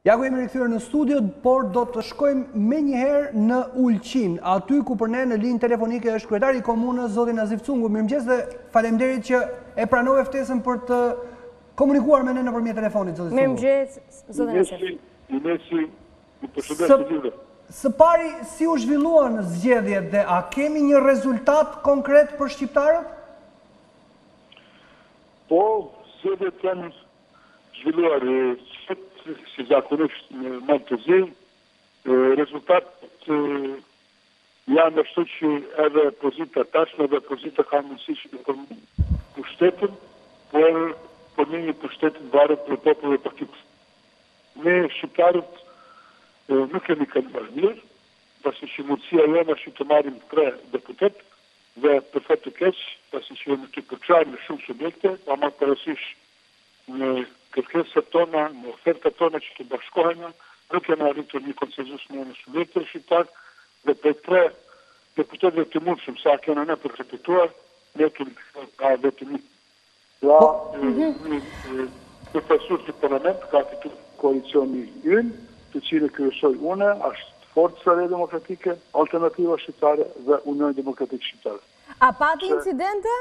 Ja ku jemi rikthyer në studio, por do të shkojmë menjëherë në Ulqin, aty ku për ne në linjë telefonike është kryetari i komunës zoti Nazif Cungu. Mirëmëngjes dhe faleminderit që e pranove ftesën për të komunikuar me ne nëpërmjet telefonit, zoti Cungu. Mirëmëngjes, zoti Nazif. Së pari, si u zhvilluan zgjedhjet dhe a kemi një rezultat konkret për shqiptarët? Po, zgjedhjet janë zhvilluar si zakonisht në Maltëzi, rezultatet janë ashtu që edhe pozita tashme dhe pozita ka mundësi që të pushtetin, por përmimi i pushtetit varet për popullin e partijës. Ne shqiptarët nuk kemi kaluar mirë, pasi që mundësia jone është të marrim 3 deputet dhe për fat të keq, pasi që jemi të përçarë në shumë subjekte, pa marrë parasysh në kërkesat tona, në ofertat tona që të bashkohena, nuk kemi arritur një konsenzus në subjektet shqiptar dhe për 3 deputetëve të mundshëm sa kena ne për të fituar, ne kemi ka vetëm një. Ja, profesor të parlament ka fituar koalicioni ynë, të cilë kryesoj une, është Forca Re Demokratike, Alternativa Shqiptare dhe Unioni Demokratik Shqiptare. A pati incidente?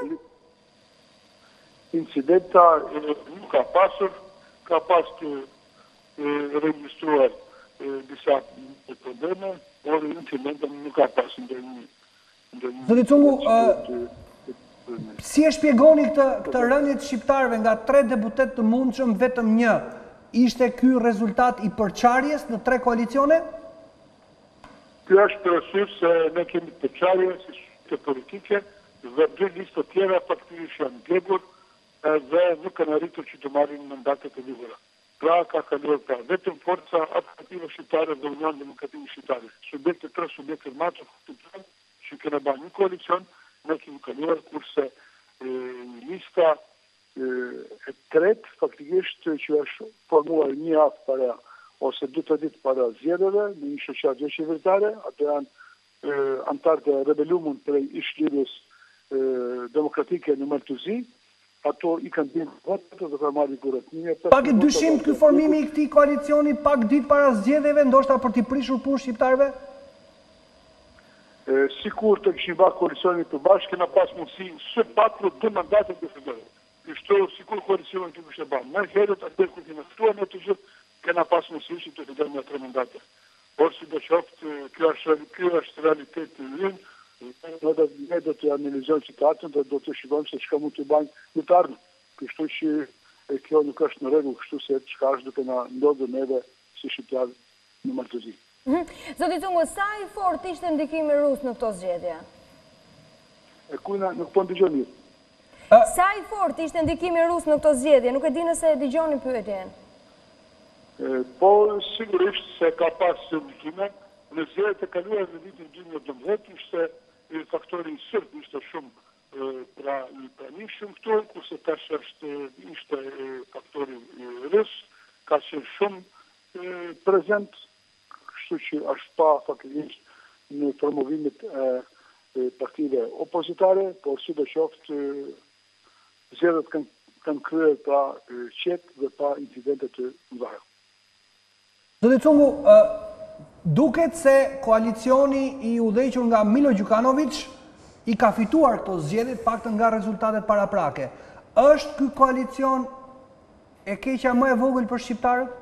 Incidenta nuk ka pasur, ka pas të registruar disa probleme, por incidenta nuk ka pasur ndonjë. Zoti Cungu, si e shpjegoni këtë rënje të shqiptarëve nga 3 deputet të mundshëm vetëm një? Ishte ky rezultat i përçarjes në 3 koalicione? Ky është parasysh se ne kemi përçarje si të politike dhe 2 listë tjera faktikisht janë djegur dhe nuk kanë arritur që të marrin mandatet e libera. Pra ka kaluar pra vetëm Forca Alternative Shqiptare dhe Unioni Demokratik Shqiptare. Subjekte 3 subjekte matë që kena bërë një koalicion, ne kemi kaluar kurse lista e tretë faktikisht që është formuar një javë para ose 2 ditë para zgjedhjeve në një shoqëri qeveritare, ato janë antarët e rebelumit prej ish-lidhjes demokratike në Maltëzi, ato i kanë bërë votat dhe kanë marrë kurat. Pak e dyshim ky formimi i këtij koalicioni pak ditë para zgjedhjeve, ndoshta për t'i prishur punë shqiptarëve? Sikur të kishin bërë koalicionin të bashkë, kena pas mundësi së patru 2 mandate të federale. Kështu sikur koalicionin të kishte bërë. Më herët atë kur kemi ftuar ne të gjithë, kena pas mundësi që të federojmë 3 mandate. Por sidoqoftë, kjo është realiteti ynë. Ne do të analizojmë situatën dhe do të shikojmë se çka mund të bëjmë në të ardhmen. Kështu që kjo nuk është në rregull, kështu se çka është duke na ndodhur neve si shqiptarë në Maltëzi. Zoti Cungu, sa i fort ishte ndikimi rus në këto zgjedhje? Nuk po dëgjoj mirë. Sa i fort ishte ndikimi rus në këto zgjedhje? Nuk e di nëse e dëgjoni pyetjen. Po sigurisht se ka pas ndikime. Në zgjedhjet e kaluara në vitin 2012 ishte faktori i sërt ishte shumë i pranishëm këtu, kurse tash ishte faktori rus, ka qenë shumë prezent, kështu që është pa faktikisht në promovimet e partive opozitare, por sidoqoftë zgjedhjet kanë kryer pa qetë dhe pa incidente të mëdha. Zoti Cungu, duket se koalicioni i udhëhequr nga Milo Đukanović i ka fituar këto zgjedhje paktën nga rezultatet paraprake. Është ky koalicion e keqja më e vogël për shqiptarët?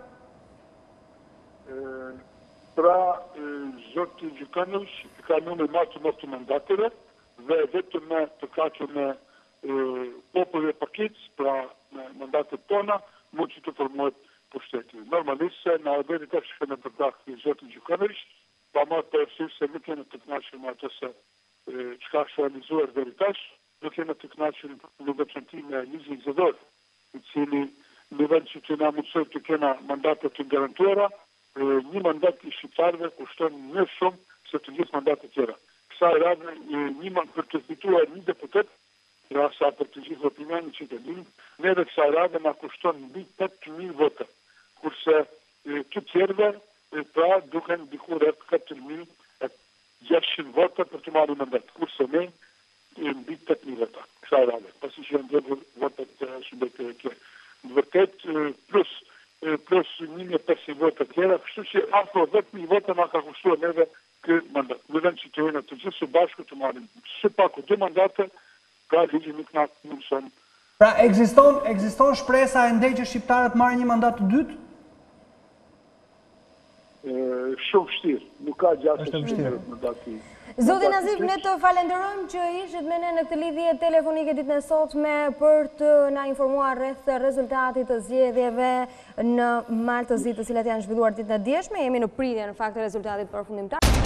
Pra, zoti Đukanović ka numër më të mandateve dhe vetëm me të kaqur me popullin e partijës, pra me mandatet tona, mund që të formohet pushteti. Normalisht se na vjen tash në përdak i zotit Đukanović, pa marrë parasysh se nuk jemi të kënaqur me ato se çka është realizuar deri tash, nuk jemi të kënaqur në veçantim me Lizin Zedor, i cili në vend që të na mundsoj të kena mandate të garantuara, një mandat i shqiptarëve kushton më shumë se të gjithë mandatet tjera. Kësaj radhe për të fituar një deputet, pra sa për të gjithë opinionin që të dinë, ne dhe kësaj radhe na kushton mbi 8.000 vota, kurse të tjerëve pra duken diku rreth 4.600 vota për të marrë mandat, kurse ne mbi 8.000 vota. Kësaj radhe, pasi që janë dhënë votat subjekte të tjerë. Në vërtet, plus plus 1.500 vota tjera, kështu që afro 10.000 vota nga ka kushtuar neve kë mandat. Me vend që të jena të gjithë së bashku të marrim së paku 2 mandate, pra ligji nuk na mundson. Pra ekziston shpresa e ndej që shqiptarët marrin një mandat të dytë? Shumë vështirë, nuk ka gjatë të vështirë mandati. Zoti Nazif, ne të falenderojmë që ishit me ne në këtë lidhje telefonike ditën e sotme për të na informuar rreth rezultatit të zgjedhjeve në Maltëzi, të cilat janë zhvilluar ditën e djeshme. Jemi në pritje në fakt të rezultatit përfundimtar.